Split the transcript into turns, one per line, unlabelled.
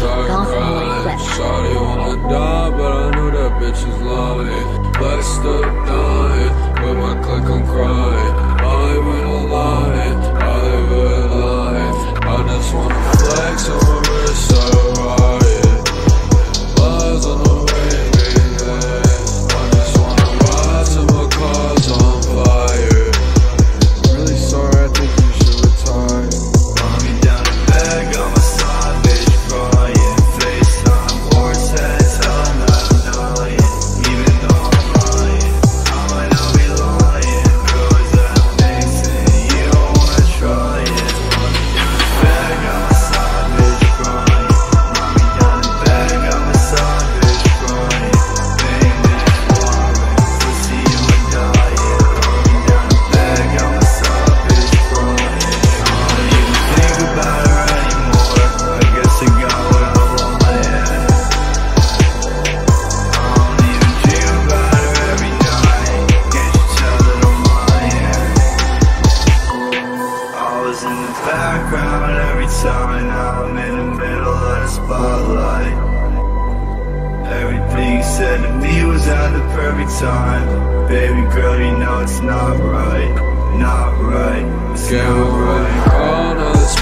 started crying. Shawty wanna die, but I knew that bitch is lying. Blessed up dying, with my click I'm crying. I ain't even lying, I live with lying. I just wanna flex on my wrist, so riot. Lies on the ring, I just wanna ride till my car's on fire. I'm really sorry, I think you should retire.
Run me down the bag, got my side, bitch, crying. FaceTime, horse head, telling that I'm dying. Even though I'm lying, I might not be lying. Girls that I'm mixing, you don't wanna try it. Run me down the bag, got my side, bitch, crying. Run me down the bag, got my side, bitch, crying. Bang, bitch, wildin', pussy on my diet. Run me down the bag, got my side, bitch, crying. I don't even think about her anymore. I guess I got what I wanted. I don't even dream about her every night. Can't you tell that I'm lying? I was in the background every time. Now I'm in the middle of the spotlight. Everything you said to me was at the perfect time. Baby girl, you know it's not right. Not right. It's
Can't
not
really
right.
call, now the